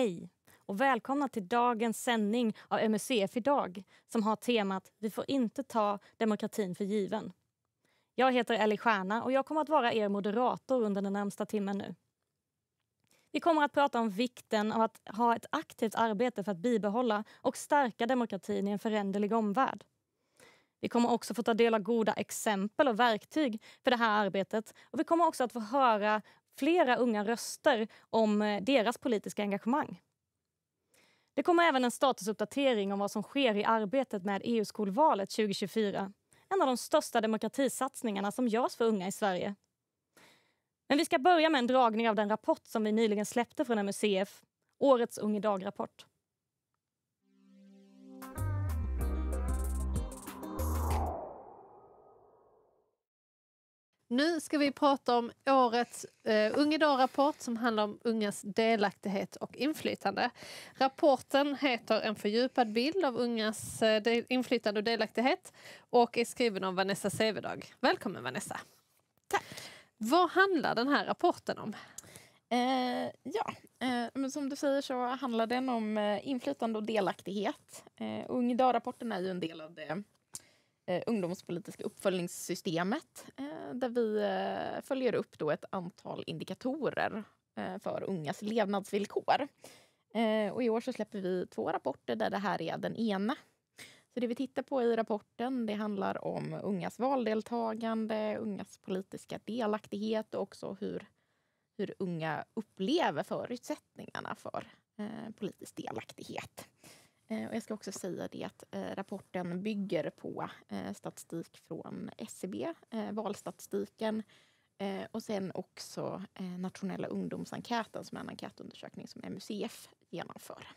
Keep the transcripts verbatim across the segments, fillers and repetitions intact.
Hej och välkomna till dagens sändning av M U C F idag som har temat Vi får inte ta demokratin för given. Jag heter Ellie Stjärna och jag kommer att vara er moderator under den närmsta timmen nu. Vi kommer att prata om vikten av att ha ett aktivt arbete för att bibehålla och stärka demokratin i en föränderlig omvärld. Vi kommer också få ta del av goda exempel och verktyg för det här arbetet och vi kommer också att få höra flera unga röster om deras politiska engagemang. Det kommer även en statusuppdatering om vad som sker i arbetet med E U-skolvalet tjugo tjugofyra. En av de största demokratisatsningarna som görs för unga i Sverige. Men vi ska börja med en dragning av den rapport som vi nyligen släppte från M U C F. Årets Ung idag-rapport. Nu ska vi prata om årets eh, Ung idag-rapport som handlar om ungas delaktighet och inflytande. Rapporten heter En fördjupad bild av ungas eh, del, inflytande och delaktighet och är skriven av Vanessa Sevedag. Välkommen Vanessa. Tack. Vad handlar den här rapporten om? Eh, ja, eh, men som du säger så handlar den om eh, inflytande och delaktighet. Eh, Ung idag-rapporten är ju en del av det Eh, ungdomspolitiska uppföljningssystemet eh, där vi eh, följer upp då ett antal indikatorer eh, för ungas levnadsvillkor. Eh, och i år så släpper vi två rapporter där det här är den ena. Så det vi tittar på i rapporten det handlar om ungas valdeltagande, ungas politiska delaktighet och också hur, hur unga upplever förutsättningarna för eh, politisk delaktighet. Och jag ska också säga det att eh, rapporten bygger på eh, statistik från S C B, eh, valstatistiken eh, och sen också eh, nationella ungdomsenkäten som är en enkätundersökning som M U C F genomför.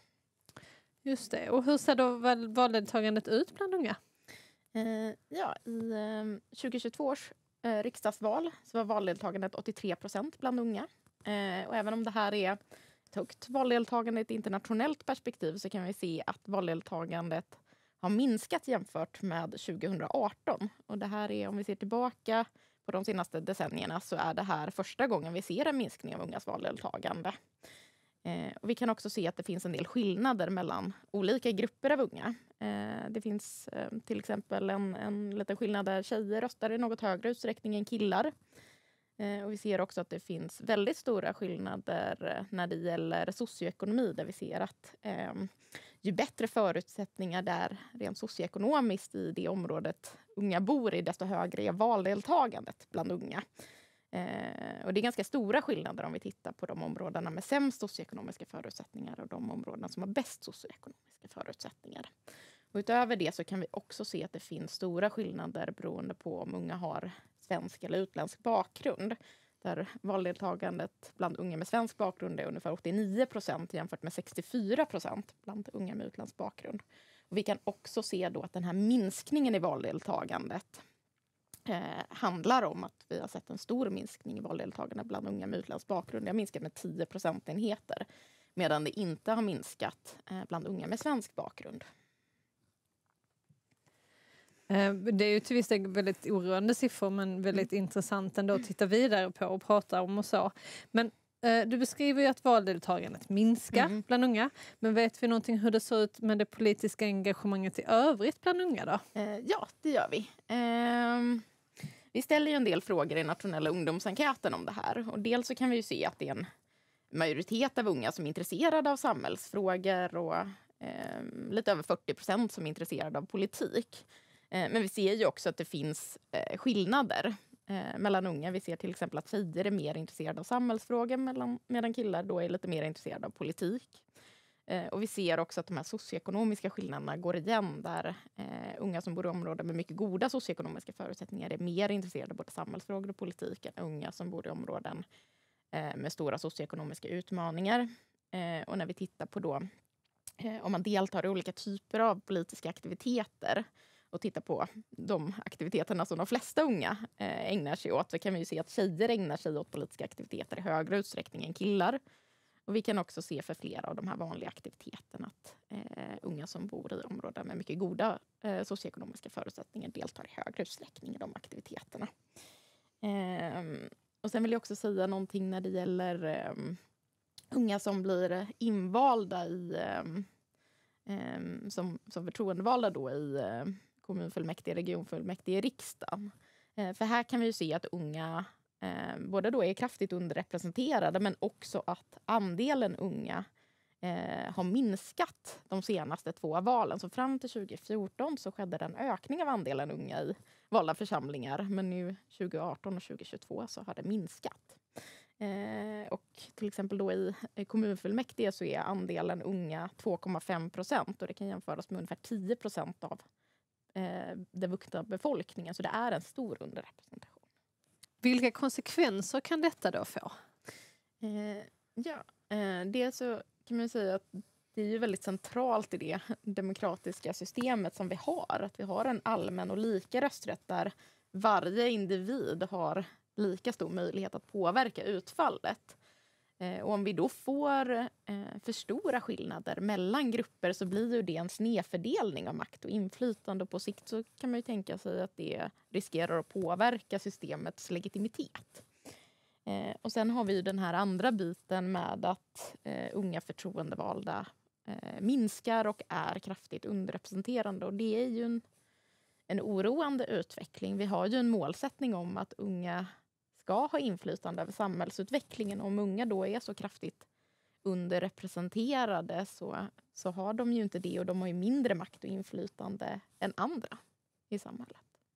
Just det. Och hur ser då val- valdeltagandet ut bland unga? Eh, ja, i eh, tjugo tjugotvå års eh, riksdagsval så var valdeltagandet åttiotre procent bland unga. Eh, och även om det här är högt valdeltagande i ett internationellt perspektiv så kan vi se att valdeltagandet har minskat jämfört med tjugohundraarton. Och det här är, om vi ser tillbaka på de senaste decennierna så är det här första gången vi ser en minskning av ungas valdeltagande. Eh, och vi kan också se att det finns en del skillnader mellan olika grupper av unga. Eh, det finns eh, till exempel en, en liten skillnad där tjejer röstar i något högre utsträckning än killar. Och vi ser också att det finns väldigt stora skillnader när det gäller socioekonomi där vi ser att eh, ju bättre förutsättningar där rent socioekonomiskt i det området unga bor i desto högre är valdeltagandet bland unga. Eh, och det är ganska stora skillnader om vi tittar på de områdena med sämst socioekonomiska förutsättningar och de områdena som har bäst socioekonomiska förutsättningar. Och utöver det så kan vi också se att det finns stora skillnader beroende på om unga har svensk eller utländsk bakgrund. Där valdeltagandet bland unga med svensk bakgrund är ungefär åttionio procent jämfört med sextiofyra procent bland unga med utländsk bakgrund. Och vi kan också se då att den här minskningen i valdeltagandet eh, handlar om att vi har sett en stor minskning i valdeltagande bland unga med utländsk bakgrund. Det har minskat med tio procentenheter medan det inte har minskat eh, bland unga med svensk bakgrund. Det är ju till viss del väldigt oroande siffror men väldigt mm. intressant ändå att titta vidare på och prata om och så. Men eh, du beskriver ju att valdeltagandet minskar mm. bland unga. Men vet vi någonting hur det ser ut med det politiska engagemanget i övrigt bland unga då? Eh, ja, det gör vi. Eh, vi ställer ju en del frågor i nationella ungdomsenkäten om det här. Och dels så kan vi ju se att det är en majoritet av unga som är intresserade av samhällsfrågor och eh, lite över fyrtio procent som är intresserade av politik. Men vi ser ju också att det finns eh, skillnader eh, mellan unga. Vi ser till exempel att tjejer är mer intresserade av samhällsfrågor mellan, medan killar då är lite mer intresserade av politik. Eh, och vi ser också att de här socioekonomiska skillnaderna går igen där eh, unga som bor i områden med mycket goda socioekonomiska förutsättningar är mer intresserade av både samhällsfrågor och politik än unga som bor i områden eh, med stora socioekonomiska utmaningar. Eh, och när vi tittar på då eh, om man deltar i olika typer av politiska aktiviteter och titta på de aktiviteterna som de flesta unga eh, ägnar sig åt så kan vi ju se att tjejer ägnar sig åt politiska aktiviteter i högre utsträckning än killar. Och vi kan också se för flera av de här vanliga aktiviteterna att eh, unga som bor i områden med mycket goda eh, socioekonomiska förutsättningar deltar i högre utsträckning i de aktiviteterna. Eh, och sen vill jag också säga någonting när det gäller eh, unga som blir invalda i, eh, eh, som, som förtroendevalda då i eh, kommunfullmäktige, regionfullmäktige, riksdagen. Eh, för här kan vi ju se att unga eh, både då är kraftigt underrepresenterade, men också att andelen unga eh, har minskat de senaste två valen. Så fram till tjugo fjorton så skedde det en ökning av andelen unga i valda församlingar, men nu tjugo arton och tjugo tjugotvå så har det minskat. Eh, och till exempel då i, i kommunfullmäktige så är andelen unga två komma fem procent, och det kan jämföras med ungefär tio procent av eh, den vuxna befolkningen, så det är en stor underrepresentation. Vilka konsekvenser kan detta då få? Eh, ja, eh, det så kan man säga att det är ju väldigt centralt i det demokratiska systemet som vi har, att vi har en allmän och lika rösträtt där varje individ har lika stor möjlighet att påverka utfallet. Eh, och om vi då får eh, för stora skillnader mellan grupper så blir ju det en snedfördelning av makt och inflytande. Och på sikt så kan man ju tänka sig att det riskerar att påverka systemets legitimitet. Eh, och sen har vi ju den här andra biten med att eh, unga förtroendevalda eh, minskar och är kraftigt underrepresenterande. Och det är ju en, en oroande utveckling. Vi har ju en målsättning om att unga ska ha inflytande över samhällsutvecklingen. Om unga då är så kraftigt underrepresenterade så, så har de ju inte det, och de har ju mindre makt och inflytande än andra i samhället.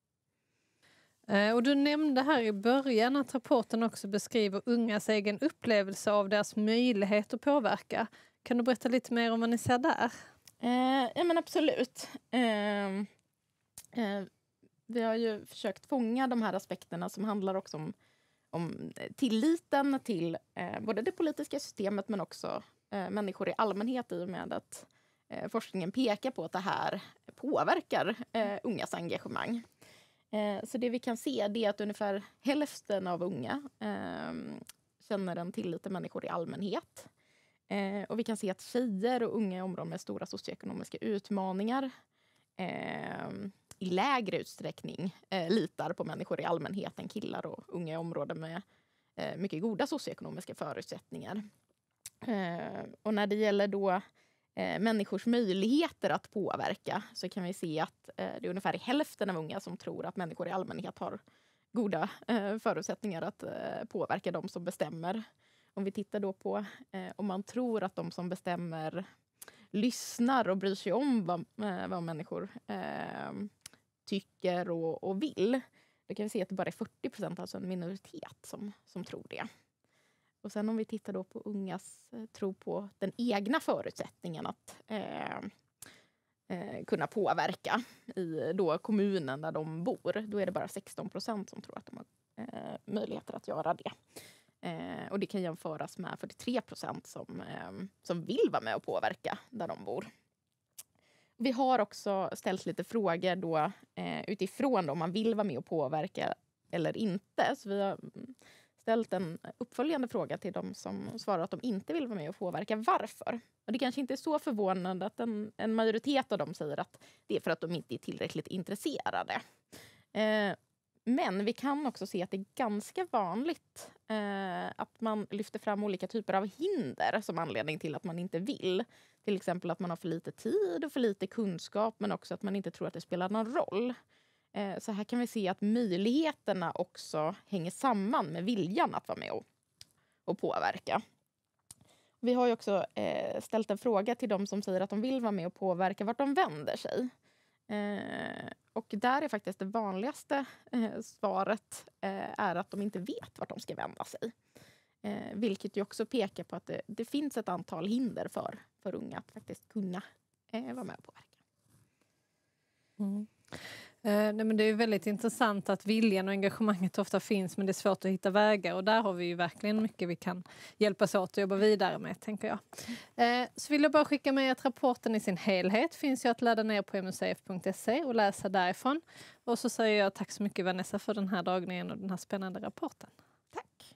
Eh, och du nämnde här i början att rapporten också beskriver ungas egen upplevelse av deras möjlighet att påverka. Kan du berätta lite mer om vad ni ser där? Eh, ja men absolut. Eh, eh, vi har ju försökt fånga de här aspekterna som handlar också om om tilliten till eh, både det politiska systemet men också eh, människor i allmänhet, i och med att eh, forskningen pekar på att det här påverkar eh, ungas engagemang. Eh, så det vi kan se det är att ungefär hälften av unga eh, känner en tillit till människor i allmänhet. Eh, och vi kan se att tjejer och unga i områden med stora socioekonomiska utmaningar eh, i lägre utsträckning eh, litar på människor i allmänhet än killar och unga i områden med eh, mycket goda socioekonomiska förutsättningar. Eh, och när det gäller då eh, människors möjligheter att påverka så kan vi se att eh, det är ungefär hälften av unga som tror att människor i allmänhet har goda eh, förutsättningar att eh, påverka de som bestämmer. Om vi tittar då på eh, om man tror att de som bestämmer lyssnar och bryr sig om vad, eh, vad människor eh, tycker och, och vill, då kan vi se att det bara är fyrtio procent, alltså en minoritet som, som tror det. Och sen om vi tittar då på ungas eh, tro på den egna förutsättningen att eh, eh, kunna påverka i då kommunen där de bor, då är det bara sexton procent som tror att de har eh, möjligheter att göra det. Eh, och det kan jämföras med fyrtiotre procent som, eh, som vill vara med och påverka där de bor. Vi har också ställt lite frågor då, eh, utifrån om man vill vara med och påverka eller inte. Så vi har ställt en uppföljande fråga till de som svarar att de inte vill vara med och påverka. Varför? Och det kanske inte är så förvånande att en, en majoritet av dem säger att det är för att de inte är tillräckligt intresserade. Eh, men vi kan också se att det är ganska vanligt eh, att man lyfter fram olika typer av hinder som anledning till att man inte vill. Till exempel att man har för lite tid och för lite kunskap, men också att man inte tror att det spelar någon roll. Eh, så här kan vi se att möjligheterna också hänger samman med viljan att vara med och, och påverka. Vi har ju också eh, ställt en fråga till de som säger att de vill vara med och påverka, vart de vänder sig. Eh, och där är faktiskt det vanligaste eh, svaret eh, är att de inte vet vart de ska vända sig. Eh, vilket ju också pekar på att det, det finns ett antal hinder för, för unga att faktiskt kunna eh, vara med och påverka. Mm. Eh, nej men det är väldigt intressant att viljan och engagemanget ofta finns, men det är svårt att hitta vägar, och där har vi ju verkligen mycket vi kan hjälpas åt och jobba vidare med, tänker jag. Eh, så vill jag bara skicka med att rapporten i sin helhet finns ju att ladda ner på m u c f punkt se och läsa därifrån. Och så säger jag tack så mycket Vanessa för den här dragningen och den här spännande rapporten. Tack!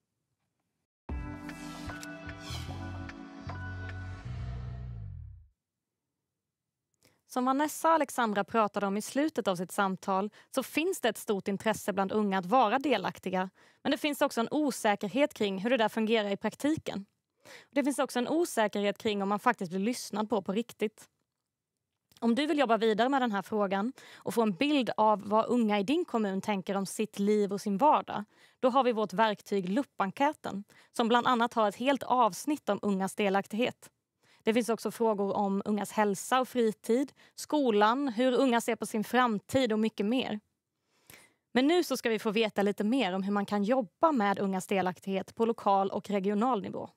Som Vanessa och Alexandra pratade om i slutet av sitt samtal så finns det ett stort intresse bland unga att vara delaktiga. Men det finns också en osäkerhet kring hur det där fungerar i praktiken. Det finns också en osäkerhet kring om man faktiskt blir lyssnad på på riktigt. Om du vill jobba vidare med den här frågan och få en bild av vad unga i din kommun tänker om sitt liv och sin vardag, då har vi vårt verktyg L U P-enkäten som bland annat har ett helt avsnitt om ungas delaktighet. Det finns också frågor om ungas hälsa och fritid, skolan, hur unga ser på sin framtid och mycket mer. Men nu så ska vi få veta lite mer om hur man kan jobba med ungas delaktighet på lokal och regional nivå.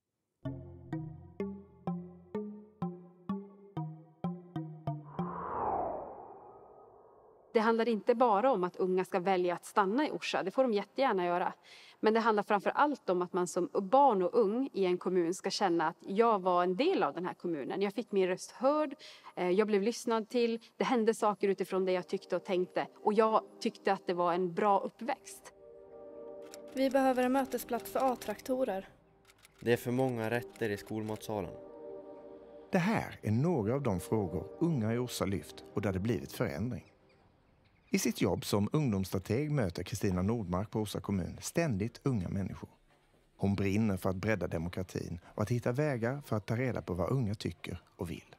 Det handlar inte bara om att unga ska välja att stanna i Orsa, det får de jättegärna göra. Men det handlar framför allt om att man som barn och ung i en kommun ska känna att jag var en del av den här kommunen. Jag fick min röst hörd, jag blev lyssnad till, det hände saker utifrån det jag tyckte och tänkte. Och jag tyckte att det var en bra uppväxt. Vi behöver en mötesplats för A-traktorer. Det är för många rätter i skolmatsalen. Det här är några av de frågor unga i Orsa lyft och där det blivit förändring. I sitt jobb som ungdomsstrateg möter Kristina Nordmark på Orsa kommun ständigt unga människor. Hon brinner för att bredda demokratin och att hitta vägar för att ta reda på vad unga tycker och vill.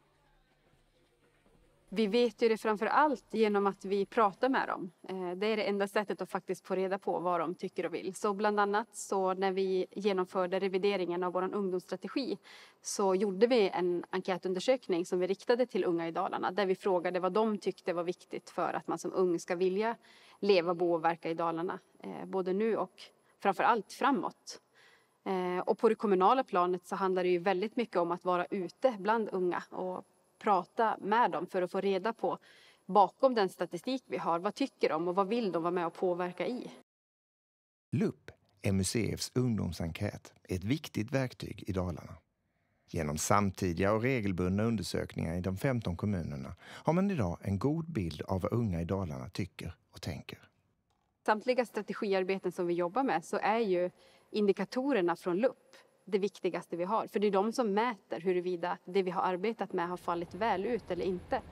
Vi vet ju det framför allt genom att vi pratar med dem. Det är det enda sättet att faktiskt få reda på vad de tycker och vill. Så bland annat så när vi genomförde revideringen av vår ungdomsstrategi så gjorde vi en enkätundersökning som vi riktade till unga i Dalarna. Där vi frågade vad de tyckte var viktigt för att man som ung ska vilja leva, bo och verka i Dalarna. Både nu och framför allt framåt. Och på det kommunala planet så handlar det ju väldigt mycket om att vara ute bland unga och prata med dem för att få reda på bakom den statistik vi har. Vad tycker de och vad vill de vara med och påverka i? L U P, M U C Fs ungdomsenkät, är ett viktigt verktyg i Dalarna. Genom samtidiga och regelbundna undersökningar i de femton kommunerna har man idag en god bild av vad unga i Dalarna tycker och tänker. Samtliga strategiarbeten som vi jobbar med så är ju indikatorerna från L U P det viktigaste vi har. För det är de som mäter huruvida det vi har arbetat med har fallit väl ut eller inte.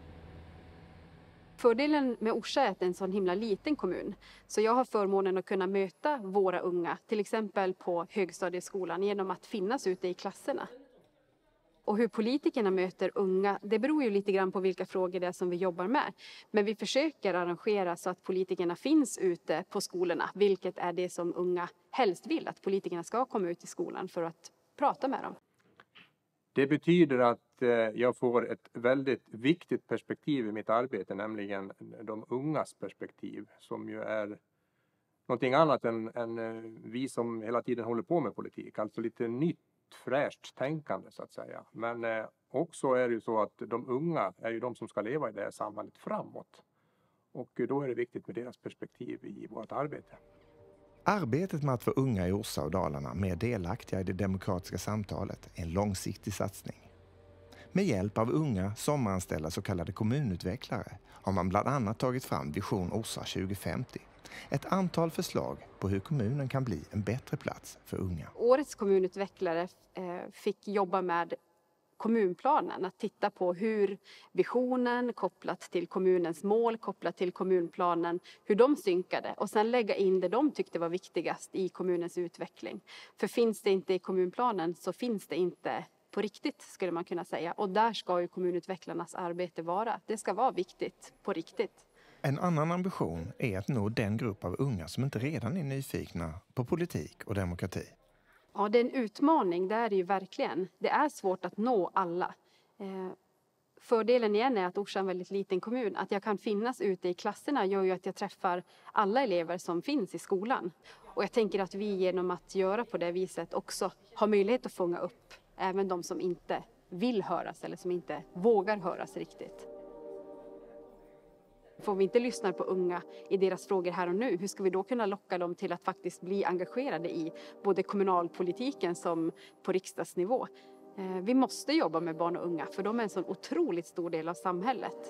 Fördelen med Orsa är att det är en sån himla liten kommun. Så jag har förmånen att kunna möta våra unga, till exempel på högstadieskolan, genom att finnas ute i klasserna. Och hur politikerna möter unga, det beror ju lite grann på vilka frågor det är som vi jobbar med. Men vi försöker arrangera så att politikerna finns ute på skolorna, vilket är det som unga helst vill, att politikerna ska komma ut i skolan för att prata med dem. Det betyder att eh, jag får ett väldigt viktigt perspektiv i mitt arbete, nämligen de ungas perspektiv, som ju är någonting annat än, än eh, vi som hela tiden håller på med politik, alltså lite nytt. Fräscht tänkande så att säga. Men eh, också är det ju så att de unga är ju de som ska leva i det här samhället framåt. Och eh, då är det viktigt med deras perspektiv i vårt arbete. Arbetet med att få unga i Orsa och Dalarna mer delaktiga i det demokratiska samtalet är en långsiktig satsning. Med hjälp av unga sommaranställda så kallade kommunutvecklare har man bland annat tagit fram Vision Orsa tjugo femtio. Ett antal förslag på hur kommunen kan bli en bättre plats för unga. Årets kommunutvecklare eh, fick jobba med kommunplanen. Att titta på hur visionen kopplat till kommunens mål, kopplat till kommunplanen, hur de synkade. Och sen lägga in det de tyckte var viktigast i kommunens utveckling. För finns det inte i kommunplanen så finns det inte på riktigt, skulle man kunna säga. Och där ska ju kommunutvecklarnas arbete vara. Det ska vara viktigt på riktigt. En annan ambition är att nå den grupp av unga som inte redan är nyfikna på politik och demokrati. Ja, det är en utmaning, det är det ju verkligen. Det är svårt att nå alla. Eh, fördelen igen är att Orsa är en väldigt liten kommun. Att jag kan finnas ute i klasserna gör ju att jag träffar alla elever som finns i skolan. Och jag tänker att vi genom att göra på det viset också har möjlighet att fånga upp även de som inte vill höras eller som inte vågar höras riktigt. Får vi inte lyssna på unga i deras frågor här och nu, hur ska vi då kunna locka dem till att faktiskt bli engagerade i både kommunalpolitiken som på riksdagsnivå? Vi måste jobba med barn och unga för de är en sån otroligt stor del av samhället.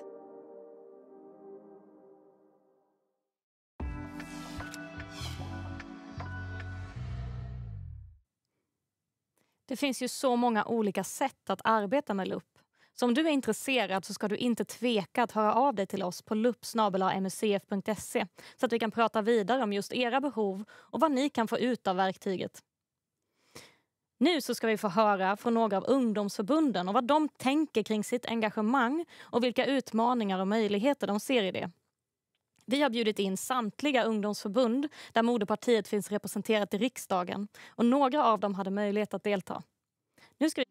Det finns ju så många olika sätt att arbeta med L U P. Så om du är intresserad så ska du inte tveka att höra av dig till oss på lup snabel-a m u c f punkt se så att vi kan prata vidare om just era behov och vad ni kan få ut av verktyget. Nu så ska vi få höra från några av ungdomsförbunden och vad de tänker kring sitt engagemang och vilka utmaningar och möjligheter de ser i det. Vi har bjudit in samtliga ungdomsförbund där moderpartiet finns representerat i riksdagen och några av dem hade möjlighet att delta. Nu ska vi...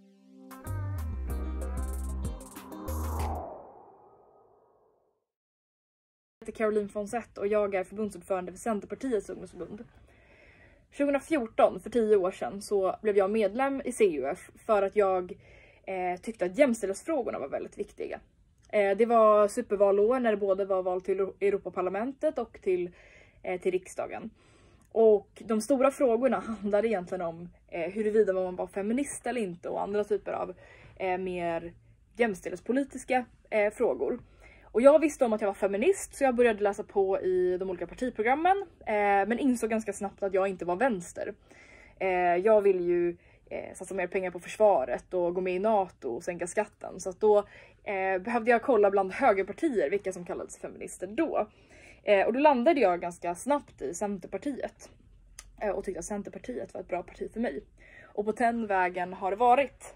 Jag heter Caroline Fonsett och jag är förbundsordförande för Centerpartiets ungdomsförbund. tjugo fjorton, för tio år sedan, så blev jag medlem i C U F för att jag eh, tyckte att jämställdhetsfrågorna var väldigt viktiga. Eh, det var supervalår när det både var val till Europaparlamentet och till, eh, till riksdagen. Och de stora frågorna handlade egentligen om eh, huruvida man var feminist eller inte och andra typer av eh, mer jämställdhetspolitiska eh, frågor. Och jag visste om att jag var feminist så jag började läsa på i de olika partiprogrammen. Eh, men insåg ganska snabbt att jag inte var vänster. Eh, jag vill ju eh, satsa mer pengar på försvaret och gå med i NATO och sänka skatten. Så att då eh, behövde jag kolla bland högerpartier vilka som kallades feminister då. Eh, och då landade jag ganska snabbt i Centerpartiet. Eh, och tyckte att Centerpartiet var ett bra parti för mig. Och på den vägen har det varit.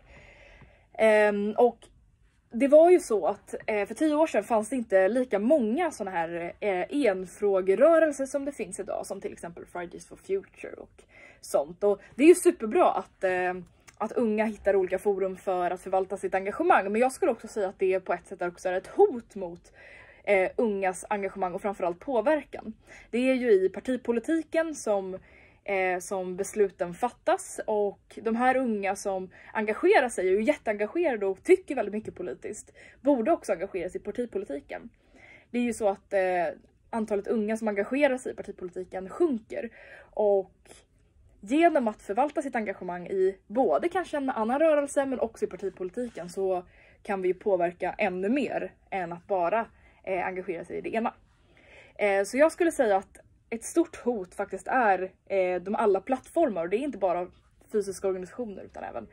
Eh, och det var ju så att eh, för tio år sedan fanns det inte lika många sådana här eh, enfrågerörelser som det finns idag. Som till exempel Fridays for Future och sånt. Och det är ju superbra att, eh, att unga hittar olika forum för att förvalta sitt engagemang. Men jag skulle också säga att det på ett sätt också är ett hot mot eh, ungas engagemang och framförallt påverkan. Det är ju i partipolitiken som... Eh, som besluten fattas och de här unga som engagerar sig och är jätteengagerade och tycker väldigt mycket politiskt borde också engagera sig i partipolitiken. Det är ju så att eh, antalet unga som engagerar sig i partipolitiken sjunker och genom att förvalta sitt engagemang i både kanske en annan rörelse men också i partipolitiken så kan vi påverka ännu mer än att bara eh, engagera sig i det ena. Eh, så jag skulle säga att ett stort hot faktiskt är eh, de alla plattformar och det är inte bara fysiska organisationer utan även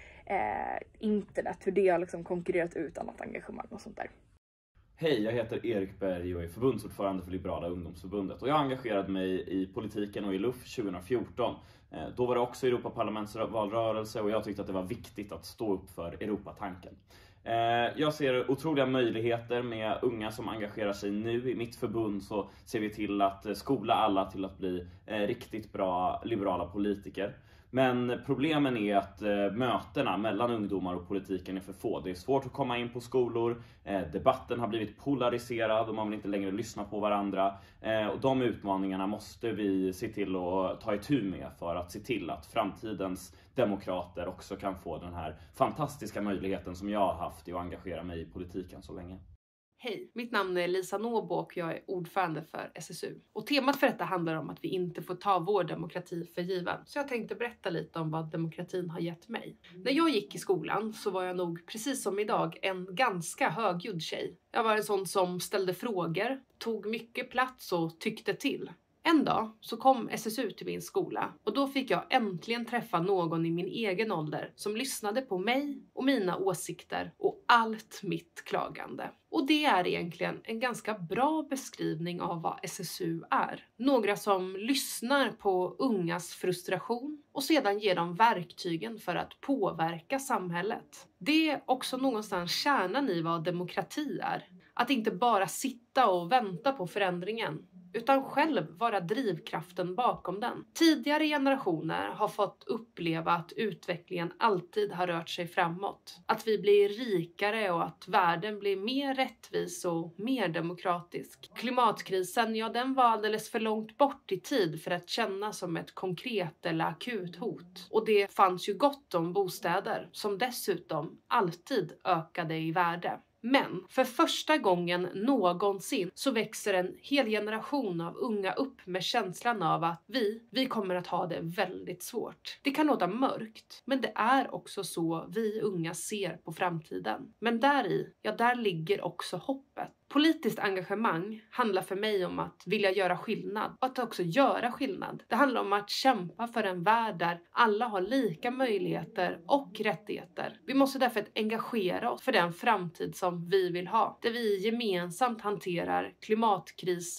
eh, internet, hur det har liksom konkurrerat ut annat engagemang och sånt där. Hej, jag heter Erik Berg och är förbundsordförande för Liberala ungdomsförbundet och jag engagerade mig i politiken och i L U F tjugo fjorton. Eh, då var det också Europaparlamentsvalrörelse och jag tyckte att det var viktigt att stå upp för Europatanken. Jag ser otroliga möjligheter med unga som engagerar sig nu. I mitt förbund så ser vi till att skola alla till att bli riktigt bra liberala politiker. Men problemen är att mötena mellan ungdomar och politiken är för få. Det är svårt att komma in på skolor, debatten har blivit polariserad och man vill inte längre lyssna på varandra. Och de utmaningarna måste vi se till att ta itu med för att se till att framtidens demokrater också kan få den här fantastiska möjligheten som jag har haft i att engagera mig i politiken så länge. Hej, mitt namn är Lisa Nåbo och jag är ordförande för S S U. Och temat för detta handlar om att vi inte får ta vår demokrati för given. Så jag tänkte berätta lite om vad demokratin har gett mig. När jag gick i skolan så var jag nog, precis som idag, en ganska högljudd tjej. Jag var en sån som ställde frågor, tog mycket plats och tyckte till. En dag så kom S S U till min skola och då fick jag äntligen träffa någon i min egen ålder som lyssnade på mig och mina åsikter och allt mitt klagande. Och det är egentligen en ganska bra beskrivning av vad S S U är. Några som lyssnar på ungas frustration och sedan ger dem verktygen för att påverka samhället. Det är också någonstans kärnan i vad demokrati är. Att inte bara sitta och vänta på förändringen, utan själv vara drivkraften bakom den. Tidigare generationer har fått uppleva att utvecklingen alltid har rört sig framåt. Att vi blir rikare och att världen blir mer rättvis och mer demokratisk. Klimatkrisen, ja, den var alldeles för långt bort i tid för att kännas som ett konkret eller akut hot. Och det fanns ju gott om bostäder som dessutom alltid ökade i värde. Men för första gången någonsin så växer en hel generation av unga upp med känslan av att vi, vi kommer att ha det väldigt svårt. Det kan låta mörkt, men det är också så vi unga ser på framtiden. Men där i, ja, där ligger också hoppet. Politiskt engagemang handlar för mig om att vilja göra skillnad och att också göra skillnad. Det handlar om att kämpa för en värld där alla har lika möjligheter och rättigheter. Vi måste därför engagera oss för den framtid som vi vill ha. Där vi gemensamt hanterar klimatkriser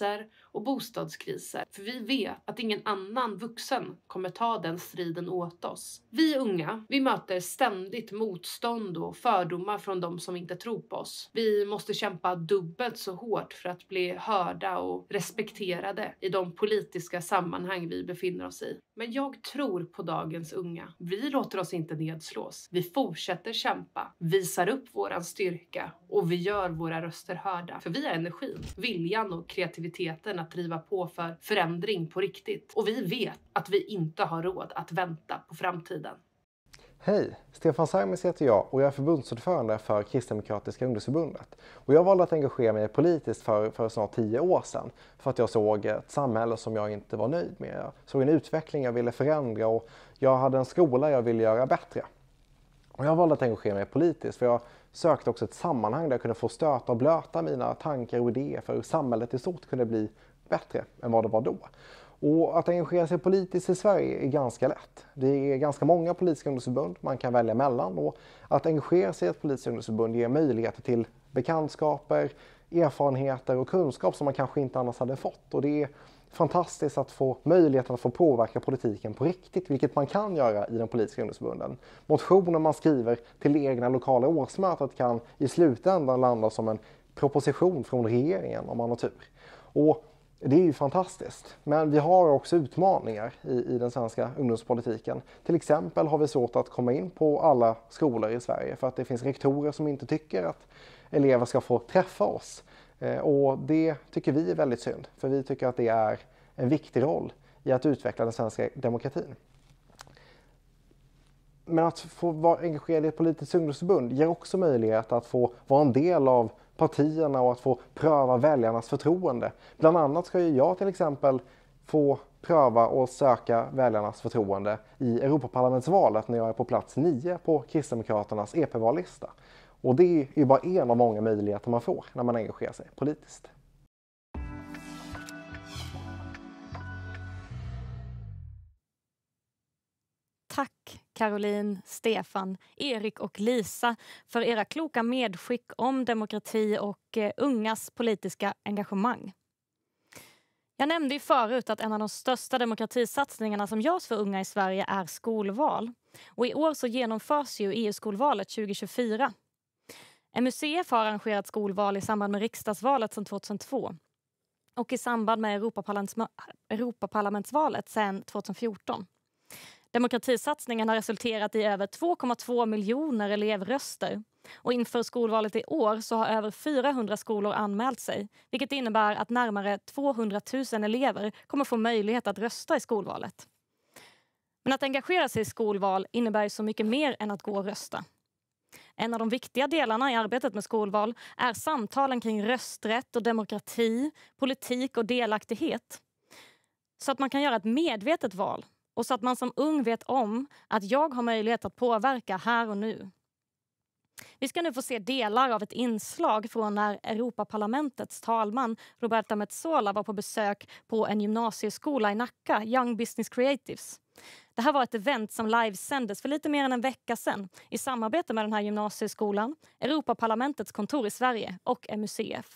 och bostadskriser. För vi vet att ingen annan vuxen kommer ta den striden åt oss. Vi unga, vi möter ständigt motstånd och fördomar från de som inte tror på oss. Vi måste kämpa dubbelt så hårt för att bli hörda och respekterade i de politiska sammanhang vi befinner oss i. Men jag tror på dagens unga. Vi låter oss inte nedslås. Vi fortsätter kämpa, visar upp våran styrka och vi gör våra röster hörda. För vi har energin, viljan och kreativiteten att driva på för förändring på riktigt. Och vi vet att vi inte har råd att vänta på framtiden. Hej, Stefan Sarmis heter jag och jag är förbundsordförande för Kristdemokratiska ungdomsförbundet. Och jag valde att engagera mig politiskt för, för snart tio år sedan för att jag såg ett samhälle som jag inte var nöjd med. Jag såg en utveckling jag ville förändra och jag hade en skola jag ville göra bättre. Och jag valde att engagera mig politiskt för jag sökte också ett sammanhang där jag kunde få stöta och blöta mina tankar och idéer för hur samhället i stort kunde bli bättre än vad det var då. Och att engagera sig politiskt i Sverige är ganska lätt. Det är ganska många politiska ungdomsförbund man kan välja mellan och att engagera sig i ett politiskt ungdomsförbund ger möjligheter till bekantskaper, erfarenheter och kunskap som man kanske inte annars hade fått. Och det är fantastiskt att få möjligheten att få påverka politiken på riktigt, vilket man kan göra i de politiska ungdomsförbunden. Motioner man skriver till det egna lokala årsmötet kan i slutändan landa som en proposition från regeringen om man har tur. Och det är ju fantastiskt, men vi har också utmaningar i, i den svenska ungdomspolitiken. Till exempel har vi svårt att komma in på alla skolor i Sverige för att det finns rektorer som inte tycker att elever ska få träffa oss. Eh, och det tycker vi är väldigt synd, för vi tycker att det är en viktig roll i att utveckla den svenska demokratin. Men att få vara engagerad i ett politiskt ungdomsförbund ger också möjlighet att få vara en del av partierna och att få pröva väljarnas förtroende. Bland annat ska ju jag till exempel få pröva och söka väljarnas förtroende i Europaparlamentsvalet när jag är på plats nio på Kristdemokraternas E P-vallista. Och det är ju bara en av många möjligheter man får när man engagerar sig politiskt. Tack Caroline, Stefan, Erik och Lisa för era kloka medskick om demokrati och eh, ungas politiska engagemang. Jag nämnde ju förut att en av de största demokratisatsningarna som görs för unga i Sverige är skolval. Och i år så genomförs ju E U-skolvalet tjugo tjugofyra. M U C F har arrangerat skolval i samband med riksdagsvalet sedan tvåtusentvå. Och i samband med Europaparlaments- Europaparlamentsvalet sedan tjugohundrafjorton. Demokratisatsningen har resulterat i över två komma två miljoner elevröster. Och inför skolvalet i år så har över fyrahundra skolor anmält sig. Vilket innebär att närmare tvåhundratusen elever kommer få möjlighet att rösta i skolvalet. Men att engagera sig i skolval innebär så mycket mer än att gå och rösta. En av de viktiga delarna i arbetet med skolval är samtalen kring rösträtt och demokrati, politik och delaktighet. Så att man kan göra ett medvetet val. Och så att man som ung vet om att jag har möjlighet att påverka här och nu. Vi ska nu få se delar av ett inslag från när Europaparlamentets talman Roberta Metsola var på besök på en gymnasieskola i Nacka, Young Business Creatives. Det här var ett event som livesändes för lite mer än en vecka sedan i samarbete med den här gymnasieskolan, Europaparlamentets kontor i Sverige och M U C F.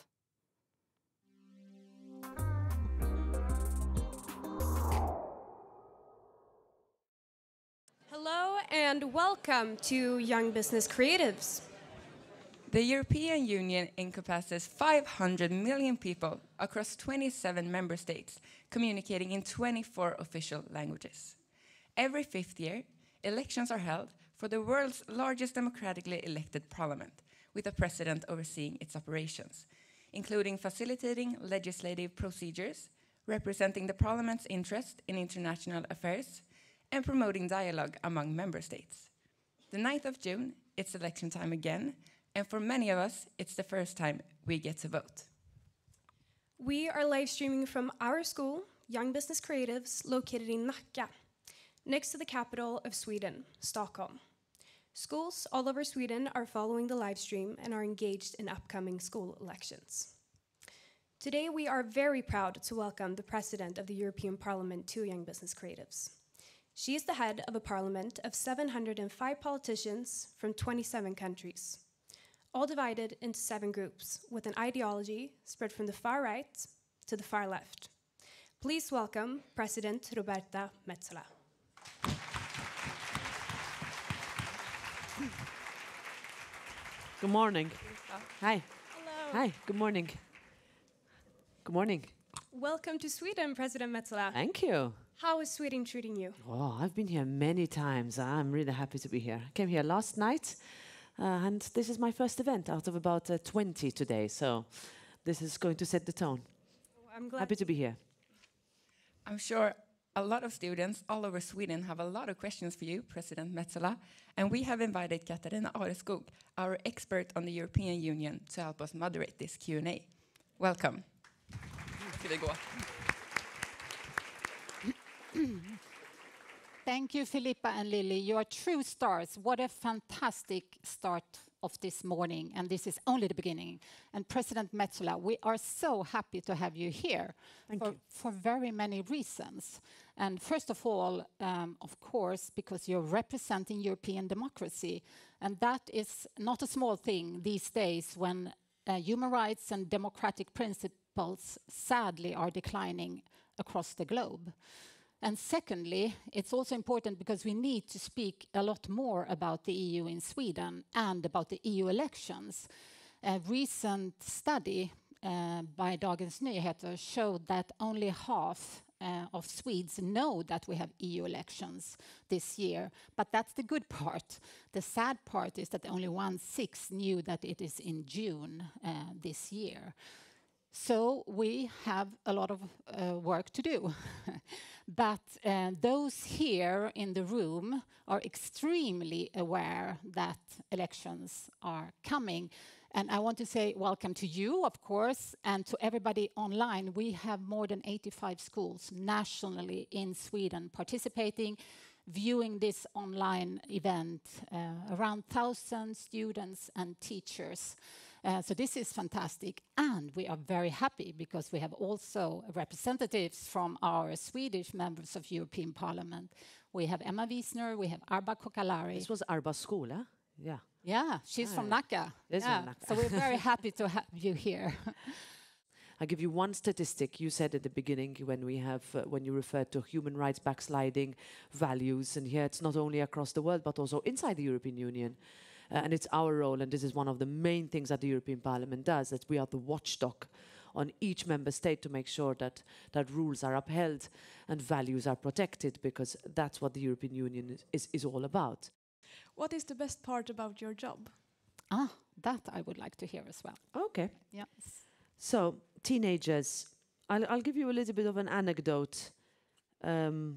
Hello and welcome to Young Business Creatives. The European Union encompasses five hundred million people across twenty-seven member states, communicating in twenty-four official languages. Every fifth year, elections are held for the world's largest democratically elected parliament, with a president overseeing its operations, including facilitating legislative procedures, representing the parliament's interest in international affairs, and promoting dialogue among member states. The ninth of June, it's election time again, and for many of us, it's the first time we get to vote. We are live streaming from our school, Young Business Creatives, located in Nacka, next to the capital of Sweden, Stockholm. Schools all over Sweden are following the live stream and are engaged in upcoming school elections. Today, we are very proud to welcome the President of the European Parliament to Young Business Creatives. She is the head of a parliament of seven hundred five politicians from twenty-seven countries, all divided into seven groups with an ideology spread from the far right to the far left. Please welcome President Roberta Metsola. Good morning. Hi. Hello. Hi, good morning. Good morning. Welcome to Sweden, President Metsola. Thank you. How is Sweden treating you? Oh, I've been here many times. I'm really happy to be here. I came here last night, uh, and this is my first event out of about uh, twenty today, so this is going to set the tone. I'm glad. Happy to be here. I'm sure a lot of students all over Sweden have a lot of questions for you, President Metsola, and we have invited Katarina Areskog, our expert on the European Union, to help us moderate this Q and A. Welcome. Ska vi gå? Thank you, Filippa and Lily. You are true stars. What a fantastic start of this morning, and this is only the beginning. And President Metsola, we are so happy to have you here for, for very many reasons. And first of all, um, of course, because you're representing European democracy, and that is not a small thing these days when uh, human rights and democratic principles sadly are declining across the globe. And secondly, it's also important because we need to speak a lot more about the E U in Sweden and about the E U elections. A recent study uh, by Dagens Nyheter showed that only half uh, of Swedes know that we have E U elections this year. But that's the good part. The sad part is that only one-sixth knew that it is in June uh, this year. So we have a lot of uh, work to do. But uh, those here in the room are extremely aware that elections are coming. And I want to say welcome to you, of course, and to everybody online. We have more than eighty-five schools nationally in Sweden participating, viewing this online event, uh, around one thousand students and teachers. Uh, so this is fantastic, and we are very happy because we have also representatives from our Swedish members of European Parliament. We have Emma Wiesner, we have Arba Kokalari. This was Arba Skola, yeah. Yeah, she's Ah, from Nacka. This Yeah, from Nacka. so we're very happy to have you here. I'll give you one statistic. You said at the beginning when we have uh, when you referred to human rights backsliding values, and here it's not only across the world but also inside the European Union. Uh, and it's our role, and this is one of the main things that the European Parliament does, that we are the watchdog on each member state to make sure that, that rules are upheld and values are protected, because that's what the European Union is, is, is all about. What is the best part about your job? Ah, that I would like to hear as well. Okay. Yes. So, teenagers, I'll, I'll give you a little bit of an anecdote. Um,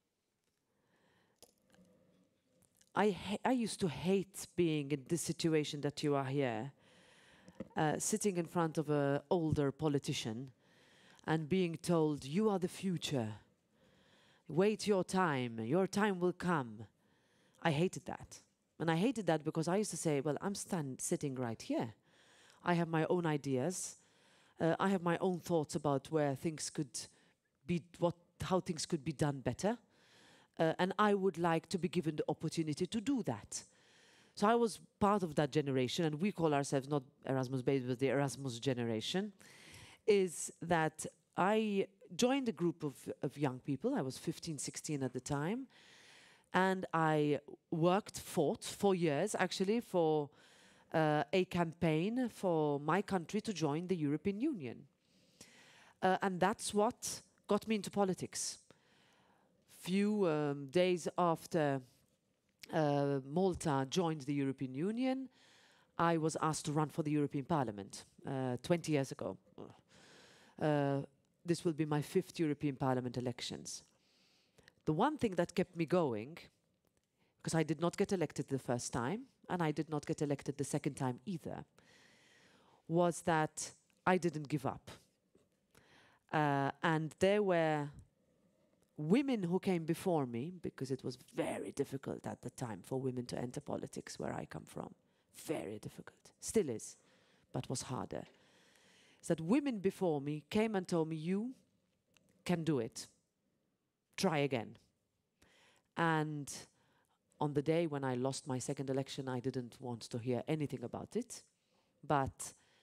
I, I used to hate being in this situation that you are here, uh, sitting in front of an older politician and being told, you are the future. Wait your time. Your time will come. I hated that. And I hated that because I used to say, well, I'm stand, sitting right here. I have my own ideas. Uh, I have my own thoughts about where things could be, what, how things could be done better. Uh, and I would like to be given the opportunity to do that. So I was part of that generation, and we call ourselves not Erasmus Babes, but the Erasmus generation, is that I joined a group of, of young people. I was fifteen, sixteen at the time. And I worked, fought for years, actually, for uh, a campaign for my country to join the European Union. Uh, and that's what got me into politics. Few um, days after uh, Malta joined the European Union, I was asked to run for the European Parliament uh, twenty years ago. Uh, this will be my fifth European Parliament elections. The one thing that kept me going, because I did not get elected the first time, and I did not get elected the second time either, was that I didn't give up. Uh, and there were women who came before me, because it was very difficult at the time for women to enter politics where I come from. Very difficult. Still is, but was harder. Is that women before me came and told me, you can do it. Try again. And on the day when I lost my second election, I didn't want to hear anything about it. But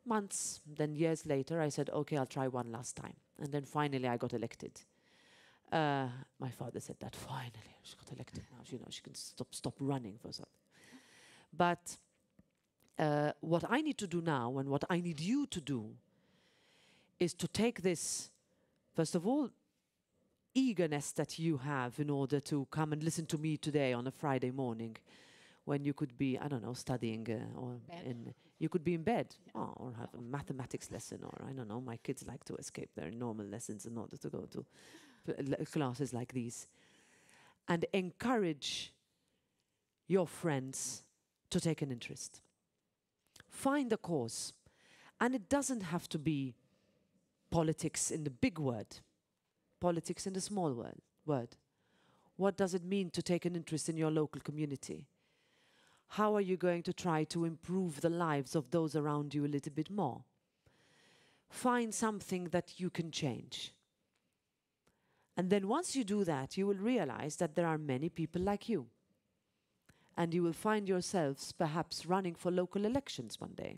months, then years later, I said, okay, I'll try one last time. And then finally I got elected. Uh, my father said that finally she got elected now, you know, she can stop, stop running for something. But uh, what I need to do now and what I need you to do is to take this, first of all, eagerness that you have in order to come and listen to me today on a Friday morning when you could be, I don't know, studying uh, or in, you could be in bed yeah. oh, or have a mathematics lesson, or I don't know, my kids like to escape their normal lessons in order to go to classes like these, and encourage your friends to take an interest. Find a cause, and it doesn't have to be politics in the big word, politics in the small word. word. What does it mean to take an interest in your local community? How are you going to try to improve the lives of those around you a little bit more? Find something that you can change. And then once you do that, you will realize that there are many people like you. And you will find yourselves perhaps running for local elections one day.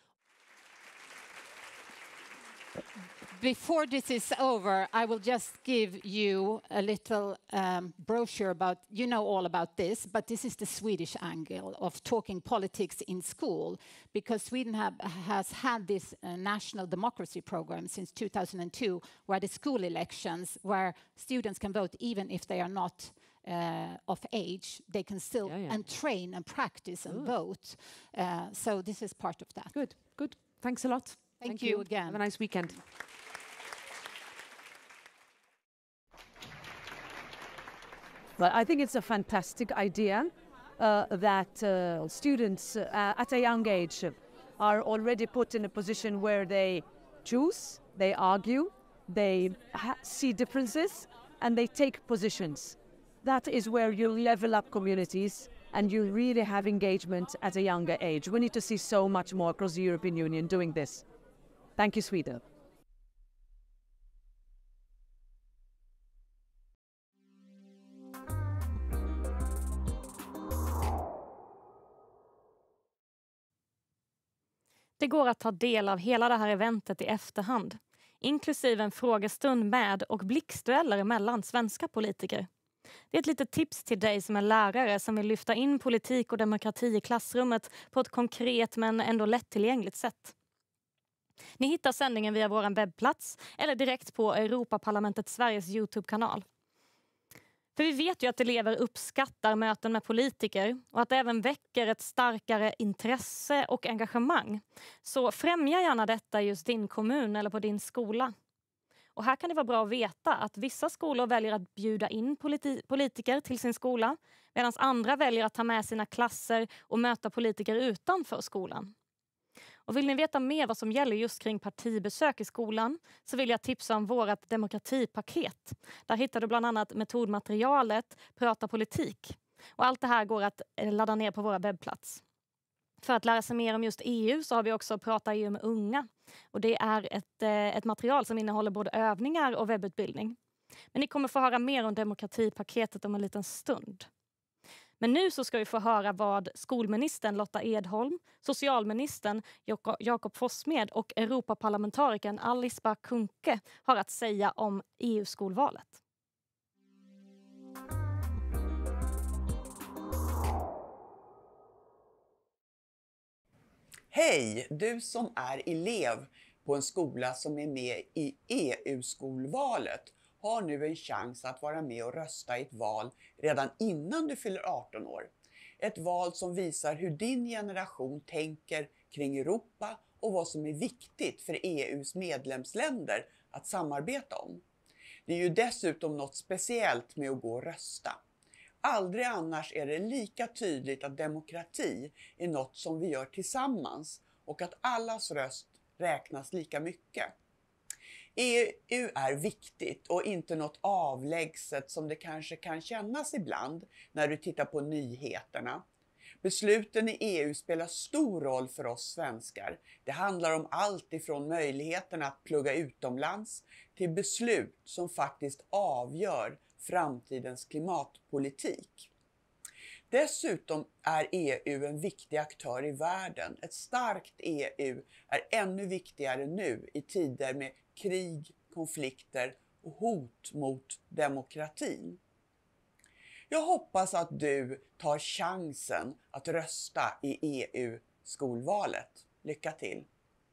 Before this is over, I will just give you a little um, brochure about, you know all about this, but this is the Swedish angle of talking politics in school, because Sweden have, has had this uh, national democracy program since two thousand two, where the school elections, where students can vote even if they are not uh, of age, they can still yeah, yeah. and train and practice and Ooh. vote. Uh, so this is part of that. Good, good. Thanks a lot. Thank, Thank you, you again. Have a nice weekend. Well, I think it's a fantastic idea uh, that uh, students uh, at a young age are already put in a position where they choose, they argue, they ha- see differences, and they take positions. That is where you level up communities and you really have engagement at a younger age. We need to see so much more across the European Union doing this. Thank you, Sweden. Det går att ta del av hela det här eventet i efterhand, inklusive en frågestund med och blixtdueller mellan svenska politiker. Det är ett litet tips till dig som är lärare som vill lyfta in politik och demokrati i klassrummet på ett konkret men ändå lättillgängligt sätt. Ni hittar sändningen via vår webbplats eller direkt på Europaparlamentet Sveriges YouTube-kanal. För vi vet ju att elever uppskattar möten med politiker och att det även väcker ett starkare intresse och engagemang. Så främja gärna detta i just din kommun eller på din skola. Och här kan det vara bra att veta att vissa skolor väljer att bjuda in politi- politiker till sin skola, medan andra väljer att ta med sina klasser och möta politiker utanför skolan. Och vill ni veta mer vad som gäller just kring partibesök i skolan så vill jag tipsa om vårt demokratipaket. Där hittar du bland annat metodmaterialet Prata politik. Och allt det här går att ladda ner på våra webbplats. För att lära sig mer om just E U så har vi också Prata E U med unga. Och det är ett, ett material som innehåller både övningar och webbutbildning. Men ni kommer få höra mer om demokratipaketet om en liten stund. Men nu så ska vi få höra vad skolministern Lotta Edholm, socialministern Jakob Forssmed och Europaparlamentarikern Alice Bah Kuhnke har att säga om E U-skolvalet. Hej, du som är elev på en skola som är med i E U-skolvalet har nu en chans att vara med och rösta i ett val redan innan du fyller arton år. Ett val som visar hur din generation tänker kring Europa och vad som är viktigt för E U:s medlemsländer att samarbeta om. Det är ju dessutom något speciellt med att gå och rösta. Aldrig annars är det lika tydligt att demokrati är något som vi gör tillsammans och att allas röst räknas lika mycket. E U är viktigt och inte något avlägset som det kanske kan kännas ibland när du tittar på nyheterna. Besluten i E U spelar stor roll för oss svenskar. Det handlar om allt ifrån möjligheten att plugga utomlands till beslut som faktiskt avgör framtidens klimatpolitik. Dessutom är E U en viktig aktör i världen. Ett starkt E U är ännu viktigare nu i tider med krig, konflikter och hot mot demokratin. Jag hoppas att du tar chansen att rösta i E U-skolvalet. Lycka till!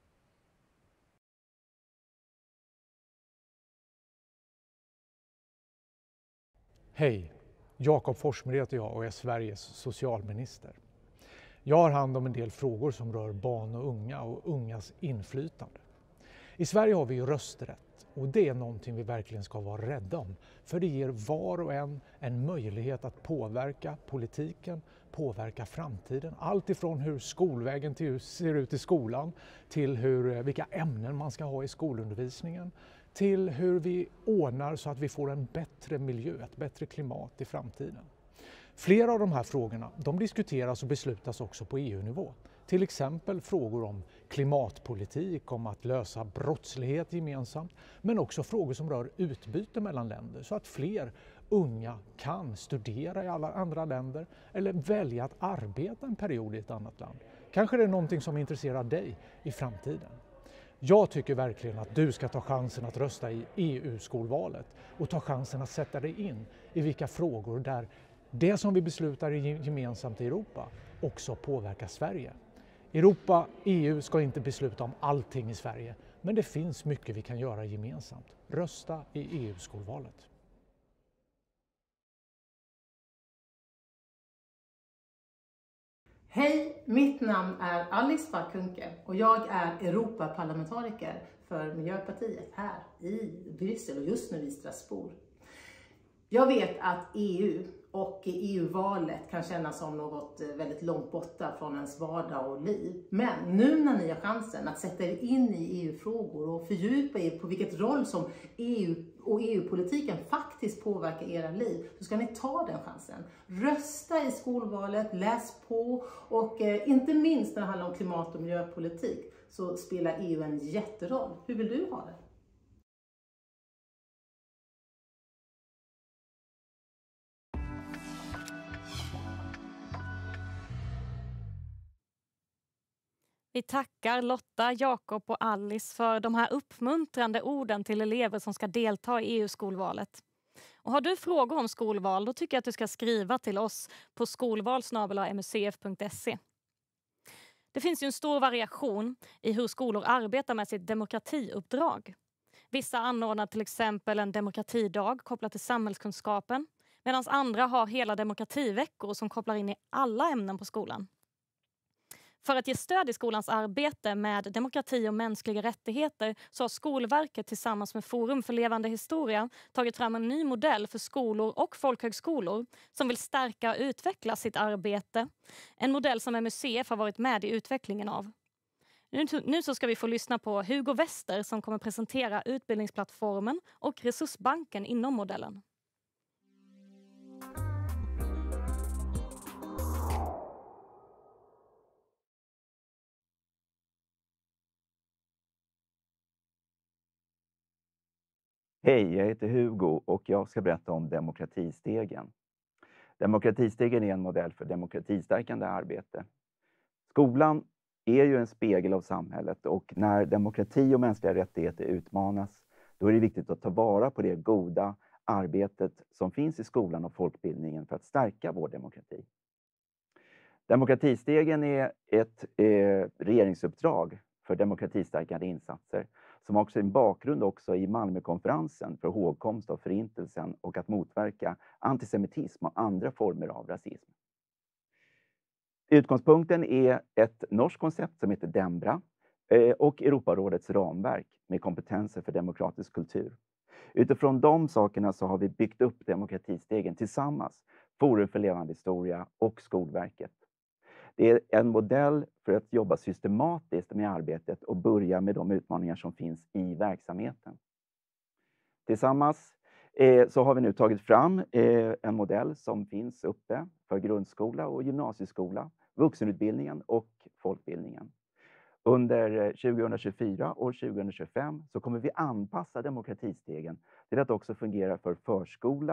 Hej! Jakob Forssmed heter jag och är Sveriges socialminister. Jag har hand om en del frågor som rör barn och unga och ungas inflytande. I Sverige har vi ju rösträtt och det är någonting vi verkligen ska vara rädda om. För det ger var och en en möjlighet att påverka politiken, påverka framtiden. Allt ifrån hur skolvägen till, ser ut i skolan till hur, vilka ämnen man ska ha i skolundervisningen. Till hur vi ordnar så att vi får en bättre miljö, ett bättre klimat i framtiden. Flera av de här frågorna de diskuteras och beslutas också på E U-nivå. Till exempel frågor om klimatpolitik, om att lösa brottslighet gemensamt, men också frågor som rör utbyte mellan länder så att fler unga kan studera i alla andra länder eller välja att arbeta en period i ett annat land. Kanske det är någonting som intresserar dig i framtiden. Jag tycker verkligen att du ska ta chansen att rösta i E U-skolvalet och ta chansen att sätta dig in i vilka frågor där det som vi beslutar gemensamt i Europa också påverkar Sverige. Europa, E U ska inte besluta om allting i Sverige, men det finns mycket vi kan göra gemensamt. Rösta i E U-skolvalet. Hej, mitt namn är Alice Bakunke och jag är Europaparlamentariker för Miljöpartiet här i Bryssel och just nu i Strasbourg. Jag vet att E U och E U-valet kan kännas som något väldigt långt borta från ens vardag och liv. Men nu när ni har chansen att sätta er in i E U-frågor och fördjupa er på vilket roll som E U och E U-politiken faktiskt påverkar era liv, så ska ni ta den chansen. Rösta i skolvalet, läs på och eh, inte minst när det handlar om klimat- och miljöpolitik så spelar E U en jätteroll. Hur vill du ha det? Vi tackar Lotta, Jakob och Alice för de här uppmuntrande orden till elever som ska delta i E U-skolvalet. Och har du frågor om skolval, då tycker jag att du ska skriva till oss på skolval snabel-a m u c f punkt se. Det finns ju en stor variation i hur skolor arbetar med sitt demokratiuppdrag. Vissa anordnar till exempel en demokratidag kopplat till samhällskunskapen, medan andra har hela demokrativeckor som kopplar in i alla ämnen på skolan. För att ge stöd i skolans arbete med demokrati och mänskliga rättigheter så har Skolverket tillsammans med Forum för levande historia tagit fram en ny modell för skolor och folkhögskolor som vill stärka och utveckla sitt arbete. En modell som M U C F har varit med i utvecklingen av. Nu, nu så ska vi få lyssna på Hugo Wester som kommer presentera utbildningsplattformen och resursbanken inom modellen. Hej, jag heter Hugo och jag ska berätta om Demokratistegen. Demokratistegen är en modell för demokratistärkande arbete. Skolan är ju en spegel av samhället och när demokrati och mänskliga rättigheter utmanas, då är det viktigt att ta vara på det goda arbetet som finns i skolan och folkbildningen för att stärka vår demokrati. Demokratistegen är ett eh, regeringsuppdrag för demokratistärkande insatser som har också en bakgrund också i Malmökonferensen för hågkomst av förintelsen och att motverka antisemitism och andra former av rasism. Utgångspunkten är ett norskt koncept som heter Dembra och Europarådets ramverk med kompetenser för demokratisk kultur. Utifrån de sakerna så har vi byggt upp demokratistegen tillsammans, Forum för levande historia och Skolverket. Det är en modell för att jobba systematiskt med arbetet och börja med de utmaningar som finns i verksamheten. Tillsammans eh, så har vi nu tagit fram eh, en modell som finns uppe för grundskola och gymnasieskola, vuxenutbildningen och folkbildningen. Under tjugohundratjugofyra och tjugohundratjugofem så kommer vi anpassa demokratistegen till att också fungera för förskola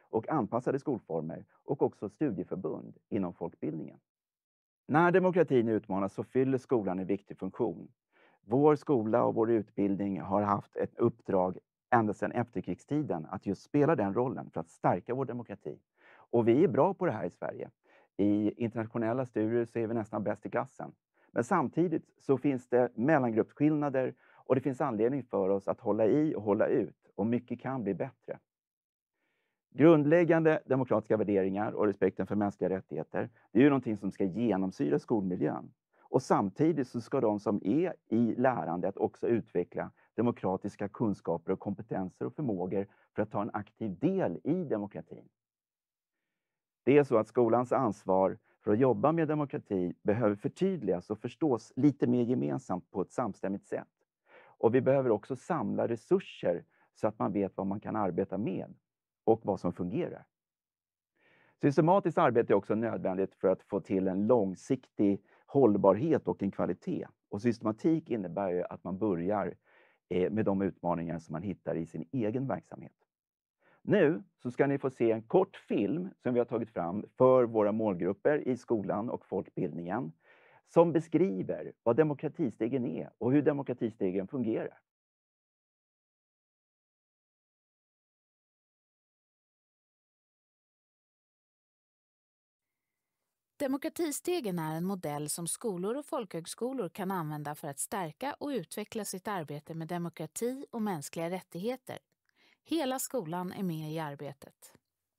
och anpassade skolformer och också studieförbund inom folkbildningen. När demokratin utmanas så fyller skolan en viktig funktion. Vår skola och vår utbildning har haft ett uppdrag ända sedan efterkrigstiden att just spela den rollen för att stärka vår demokrati. Och vi är bra på det här i Sverige. I internationella studier så är vi nästan bäst i klassen. Men samtidigt så finns det mellangruppsskillnader och det finns anledning för oss att hålla i och hålla ut. Och mycket kan bli bättre. Grundläggande demokratiska värderingar och respekten för mänskliga rättigheter, det är ju någonting som ska genomsyra skolmiljön. Och samtidigt så ska de som är i lärandet också utveckla demokratiska kunskaper och kompetenser och förmågor för att ta en aktiv del i demokratin. Det är så att skolans ansvar för att jobba med demokrati behöver förtydligas och förstås lite mer gemensamt på ett samstämmigt sätt. Och vi behöver också samla resurser så att man vet vad man kan arbeta med och vad som fungerar. Systematiskt arbete är också nödvändigt för att få till en långsiktig hållbarhet och en kvalitet. Och systematik innebär ju att man börjar med de utmaningar som man hittar i sin egen verksamhet. Nu så ska ni få se en kort film som vi har tagit fram för våra målgrupper i skolan och folkbildningen som beskriver vad demokratistegen är och hur demokratistegen fungerar. Demokratistegen är en modell som skolor och folkhögskolor kan använda för att stärka och utveckla sitt arbete med demokrati och mänskliga rättigheter. Hela skolan är med i arbetet.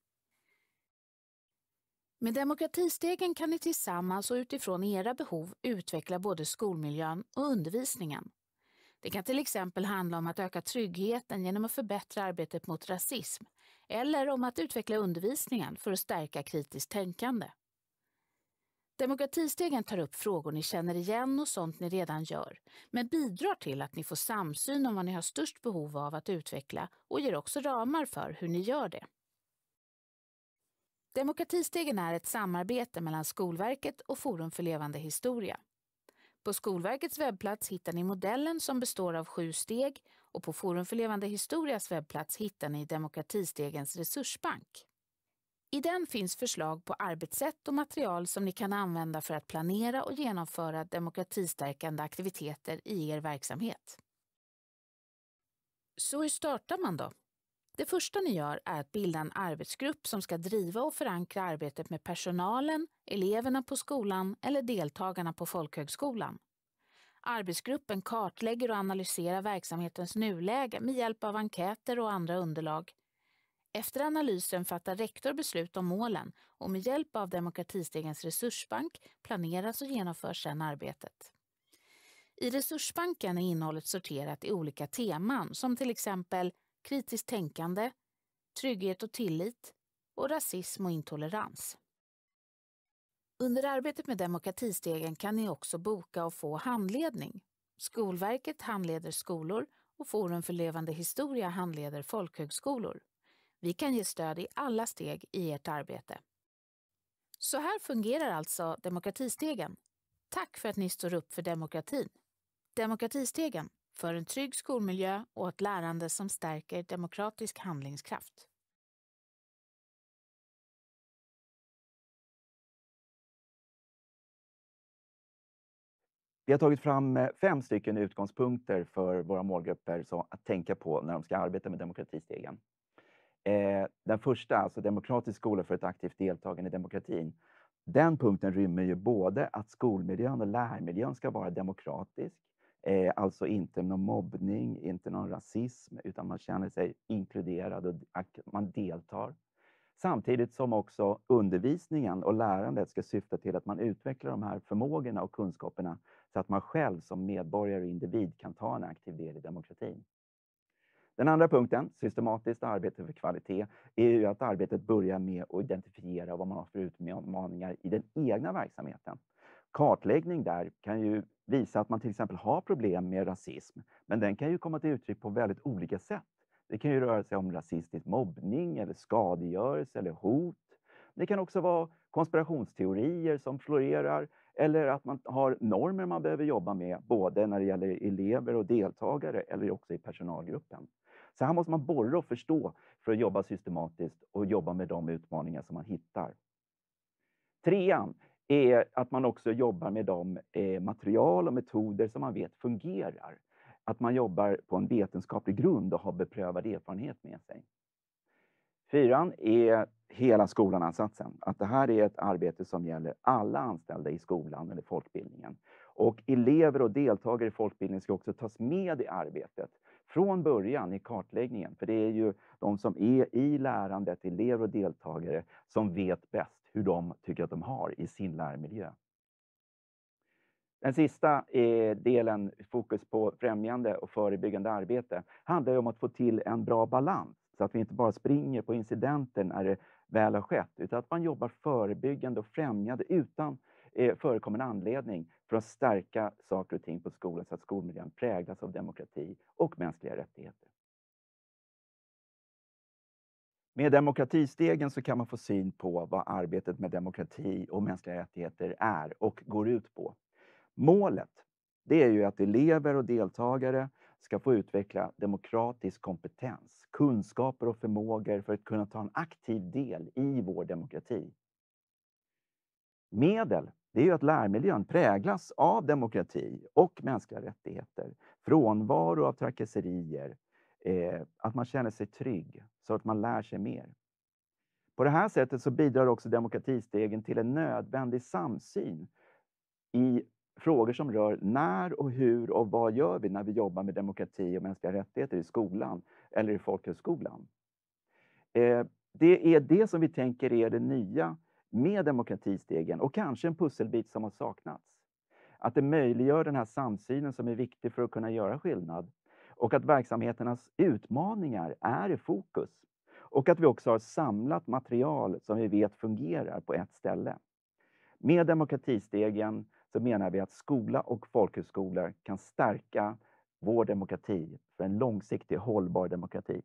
Med demokratistegen kan ni tillsammans och utifrån era behov utveckla både skolmiljön och undervisningen. Det kan till exempel handla om att öka tryggheten genom att förbättra arbetet mot rasism eller om att utveckla undervisningen för att stärka kritiskt tänkande. Demokratistegen tar upp frågor ni känner igen och sånt ni redan gör, men bidrar till att ni får samsyn om vad ni har störst behov av att utveckla och ger också ramar för hur ni gör det. Demokratistegen är ett samarbete mellan Skolverket och Forum för levande historia. På Skolverkets webbplats hittar ni modellen som består av sju steg och på Forum för levande historias webbplats hittar ni Demokratistegens resursbank. I den finns förslag på arbetssätt och material som ni kan använda för att planera och genomföra demokratistärkande aktiviteter i er verksamhet. Så hur startar man då? Det första ni gör är att bilda en arbetsgrupp som ska driva och förankra arbetet med personalen, eleverna på skolan eller deltagarna på folkhögskolan. Arbetsgruppen kartlägger och analyserar verksamhetens nuläge med hjälp av enkäter och andra underlag. Efter analysen fattar rektor beslut om målen och med hjälp av Demokratistegens resursbank planeras och genomförs sedan arbetet. I resursbanken är innehållet sorterat i olika teman som till exempel kritiskt tänkande, trygghet och tillit och rasism och intolerans. Under arbetet med Demokratistegen kan ni också boka och få handledning. Skolverket handleder skolor och Forum för levande historia handleder folkhögskolor. Vi kan ge stöd i alla steg i ert arbete. Så här fungerar alltså Demokratistegen. Tack för att ni står upp för demokratin. Demokratistegen, för en trygg skolmiljö och ett lärande som stärker demokratisk handlingskraft. Vi har tagit fram fem stycken utgångspunkter för våra målgrupper så att tänka på när de ska arbeta med demokratistegen. Eh, den första, alltså demokratisk skola för ett aktivt deltagande i demokratin. Den punkten rymmer ju både att skolmiljön och lärmiljön ska vara demokratisk. Eh, alltså inte någon mobbning, inte någon rasism, utan man känner sig inkluderad och man deltar. Samtidigt som också undervisningen och lärandet ska syfta till att man utvecklar de här förmågorna och kunskaperna så att man själv som medborgare och individ kan ta en aktiv del i demokratin. Den andra punkten, systematiskt arbete för kvalitet, är ju att arbetet börjar med att identifiera vad man har för utmaningar i den egna verksamheten. Kartläggning där kan ju visa att man till exempel har problem med rasism, men den kan ju komma till uttryck på väldigt olika sätt. Det kan ju röra sig om rasistisk mobbning eller skadegörelse eller hot. Det kan också vara konspirationsteorier som florerar eller att man har normer man behöver jobba med både när det gäller elever och deltagare eller också i personalgruppen. Så här måste man borra och förstå för att jobba systematiskt och jobba med de utmaningar som man hittar. Trean är att man också jobbar med de eh, material och metoder som man vet fungerar. Att man jobbar på en vetenskaplig grund och har beprövad erfarenhet med sig. Fyran är hela skolan-ansatsen. Att det här är ett arbete som gäller alla anställda i skolan eller folkbildningen. Och elever och deltagare i folkbildningen ska också tas med i arbetet från början i kartläggningen. För det är ju de som är i lärandet, elever och deltagare, som vet bäst hur de tycker att de har i sin lärmiljö. Den sista eh, delen, fokus på främjande och förebyggande arbete, handlar ju om att få till en bra balans. Så att vi inte bara springer på incidenter när det väl har skett, utan att man jobbar förebyggande och främjande utan eh, förekommande anledning för att stärka saker och ting på skolan så att skolmiljön präglas av demokrati och mänskliga rättigheter. Med demokratistegen så kan man få syn på vad arbetet med demokrati och mänskliga rättigheter är och går ut på. Målet, det är ju att elever och deltagare ska få utveckla demokratisk kompetens, kunskaper och förmågor för att kunna ta en aktiv del i vår demokrati. Medel, det är ju att lärmiljön präglas av demokrati och mänskliga rättigheter, frånvaro av trakasserier, eh, att man känner sig trygg så att man lär sig mer. På det här sättet så bidrar också demokratistegen till en nödvändig samsyn i frågor som rör när och hur och vad gör vi när vi jobbar med demokrati och mänskliga rättigheter i skolan eller i folkhögskolan. Eh, det är det som vi tänker är det nya med demokratistegen och kanske en pusselbit som har saknats. Att det möjliggör den här samsynen som är viktig för att kunna göra skillnad och att verksamheternas utmaningar är i fokus och att vi också har samlat material som vi vet fungerar på ett ställe. Med demokratistegen så menar vi att skola och folkhögskolor kan stärka vår demokrati för en långsiktig hållbar demokrati.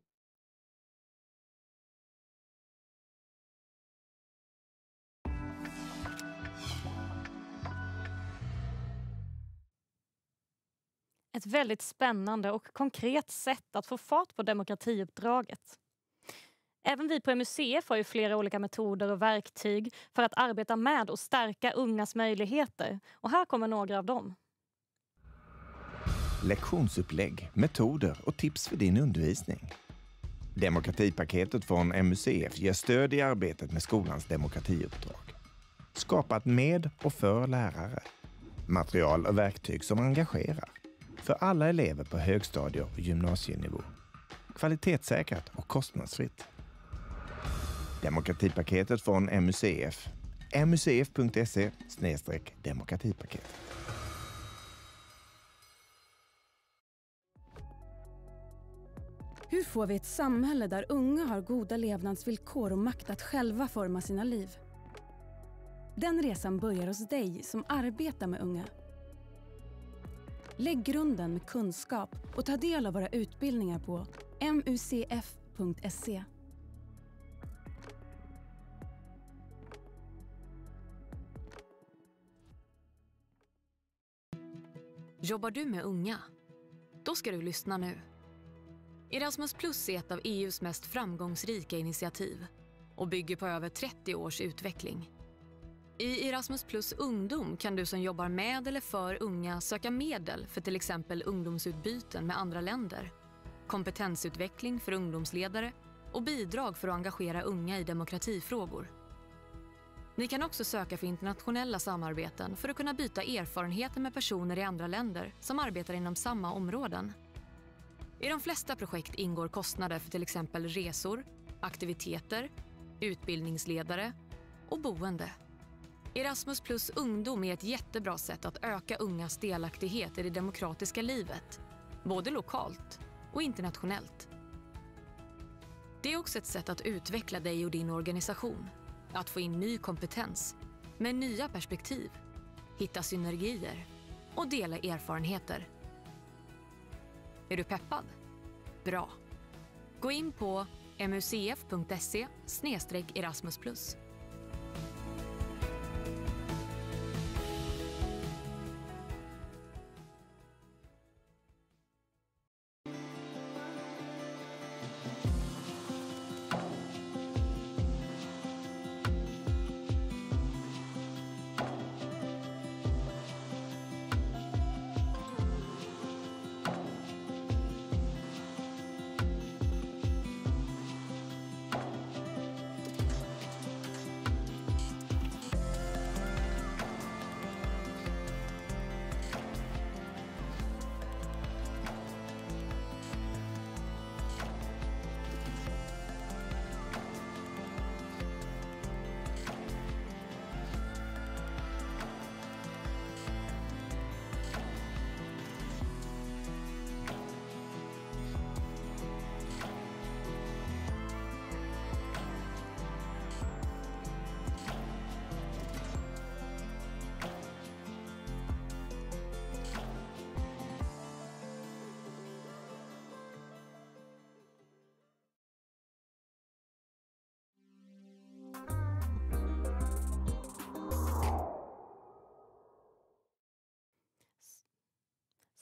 Ett väldigt spännande och konkret sätt att få fart på demokratiuppdraget. Även vi på M U C F har ju flera olika metoder och verktyg för att arbeta med och stärka ungas möjligheter. Och här kommer några av dem. Lektionsupplägg, metoder och tips för din undervisning. Demokratipaketet från M U C F ger stöd i arbetet med skolans demokratiuppdrag. Skapat med och för lärare. Material och verktyg som engagerar. För alla elever på högstadie- och gymnasienivå. Kvalitetssäkrat och kostnadsfritt. Demokratipaketet från M U C F. m u c f punkt se slash demokratipaket. Hur får vi ett samhälle där unga har goda levnadsvillkor och makt att själva forma sina liv? Den resan börjar hos dig som arbetar med unga. Lägg grunden med kunskap och ta del av våra utbildningar på m u c f punkt se. Jobbar du med unga? Då ska du lyssna nu. Erasmus Plus är ett av E U:s mest framgångsrika initiativ och bygger på över trettio års utveckling. I Erasmus Plus ungdom kan du som jobbar med eller för unga söka medel för till exempel ungdomsutbyten med andra länder, kompetensutveckling för ungdomsledare och bidrag för att engagera unga i demokratifrågor. Ni kan också söka för internationella samarbeten för att kunna byta erfarenheter med personer i andra länder som arbetar inom samma områden. I de flesta projekt ingår kostnader för till exempel resor, aktiviteter, utbildningsledare och boende. Erasmus Plus ungdom är ett jättebra sätt att öka ungas delaktighet i det demokratiska livet, både lokalt och internationellt. Det är också ett sätt att utveckla dig och din organisation, att få in ny kompetens med nya perspektiv, hitta synergier och dela erfarenheter. Är du peppad? Bra. Gå in på m u c f punkt se slash erasmus plus.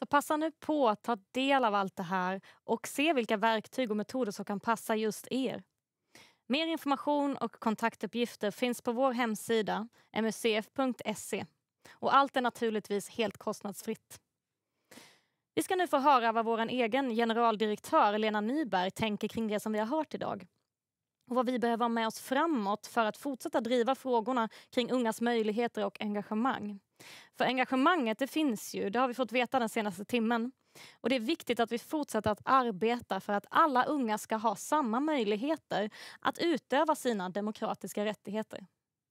Så passa nu på att ta del av allt det här och se vilka verktyg och metoder som kan passa just er. Mer information och kontaktuppgifter finns på vår hemsida m u c f punkt se och allt är naturligtvis helt kostnadsfritt. Vi ska nu få höra vad vår egen generaldirektör Lena Nyberg tänker kring det som vi har hört idag. Och vad vi behöver ha med oss framåt för att fortsätta driva frågorna kring ungas möjligheter och engagemang. För engagemanget det finns ju, det har vi fått veta den senaste timmen. Och det är viktigt att vi fortsätter att arbeta för att alla unga ska ha samma möjligheter att utöva sina demokratiska rättigheter.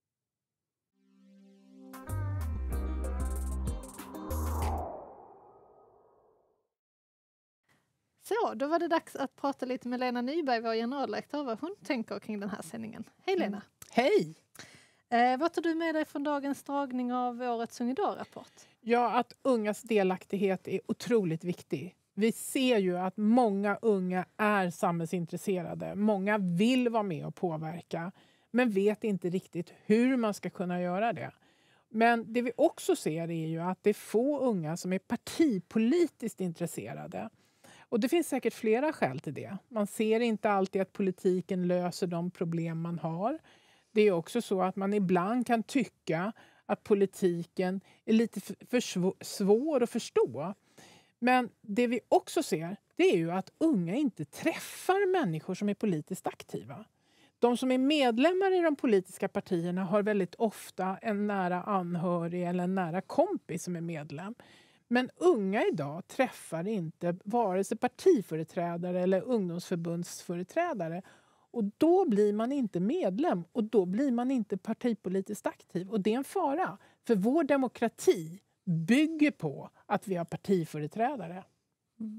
Så, då var det dags att prata lite med Lena Nyberg, vår generaldirektör, vad hon tänker kring den här sändningen. Hej Lena! Mm. Hej! Eh, vad tar du med dig från dagens dragning av årets Ung idag-rapport? Ja, att ungas delaktighet är otroligt viktig. Vi ser ju att många unga är samhällsintresserade. Många vill vara med och påverka, men vet inte riktigt hur man ska kunna göra det. Men det vi också ser är ju att det är få unga som är partipolitiskt intresserade. Och det finns säkert flera skäl till det. Man ser inte alltid att politiken löser de problem man har. Det är också så att man ibland kan tycka att politiken är lite för svår att förstå. Men det vi också ser, det är ju att unga inte träffar människor som är politiskt aktiva. De som är medlemmar i de politiska partierna har väldigt ofta en nära anhörig eller en nära kompis som är medlem. Men unga idag träffar inte vare sig partiföreträdare eller ungdomsförbundsföreträdare. Och då blir man inte medlem och då blir man inte partipolitiskt aktiv. Och det är en fara. För vår demokrati bygger på att vi har partiföreträdare. Mm.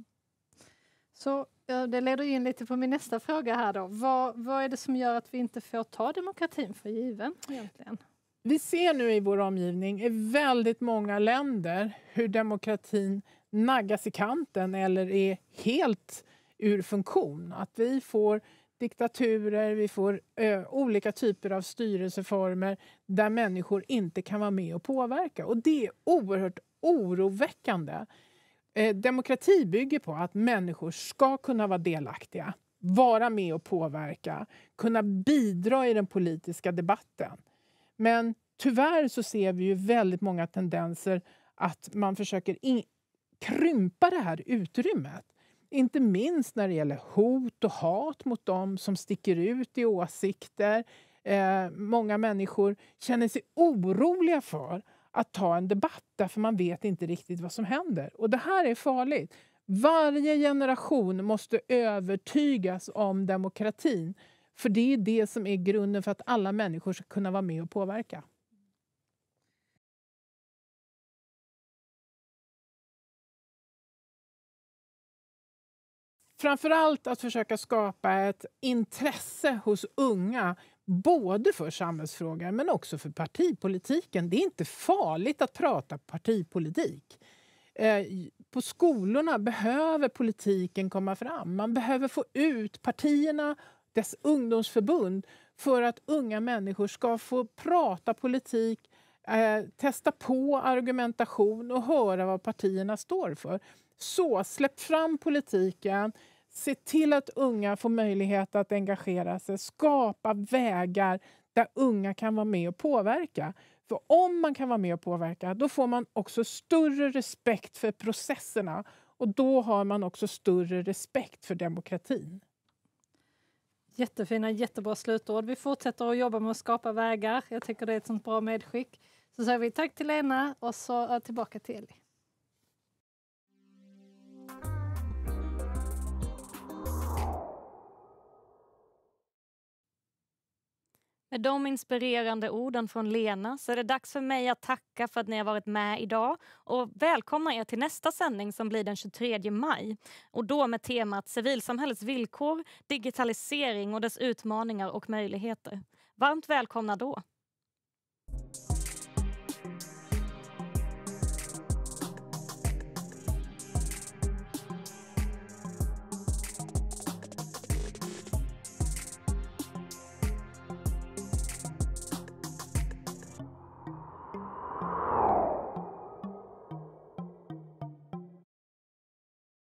Så ja, det leder in lite på min nästa fråga här då. Vad, vad är det som gör att vi inte får ta demokratin för given egentligen? Vi ser nu i vår omgivning i väldigt många länder hur demokratin naggas i kanten eller är helt ur funktion. Att vi får diktaturer, vi får ö, olika typer av styrelseformer där människor inte kan vara med och påverka. Och det är oerhört oroväckande. Eh, demokrati bygger på att människor ska kunna vara delaktiga, vara med och påverka, kunna bidra i den politiska debatten. Men tyvärr så ser vi ju väldigt många tendenser att man försöker in- krympa det här utrymmet. Inte minst när det gäller hot och hat mot dem som sticker ut i åsikter. Eh, många människor känner sig oroliga för att ta en debatt därför man vet inte riktigt vad som händer. Och det här är farligt. Varje generation måste övertygas om demokratin. För det är det som är grunden för att alla människor ska kunna vara med och påverka. Framförallt att försöka skapa ett intresse hos unga både för samhällsfrågor men också för partipolitiken. Det är inte farligt att prata partipolitik. Eh, på skolorna behöver politiken komma fram. Man behöver få ut partierna, dess ungdomsförbund, för att unga människor ska få prata politik, eh, testa på argumentation och höra vad partierna står för. Så släpp fram politiken, se till att unga får möjlighet att engagera sig, skapa vägar där unga kan vara med och påverka. För om man kan vara med och påverka, då får man också större respekt för processerna och då har man också större respekt för demokratin. Jättefina, jättebra slutord. Vi fortsätter att jobba med att skapa vägar. Jag tycker det är ett sånt bra medskick. Så säger vi tack till Lena och så tillbaka till Eli. Med de inspirerande orden från Lena så är det dags för mig att tacka för att ni har varit med idag och välkomna er till nästa sändning som blir den tjugotredje maj. Och då med temat civilsamhällets villkor, digitalisering och dess utmaningar och möjligheter. Varmt välkomna då!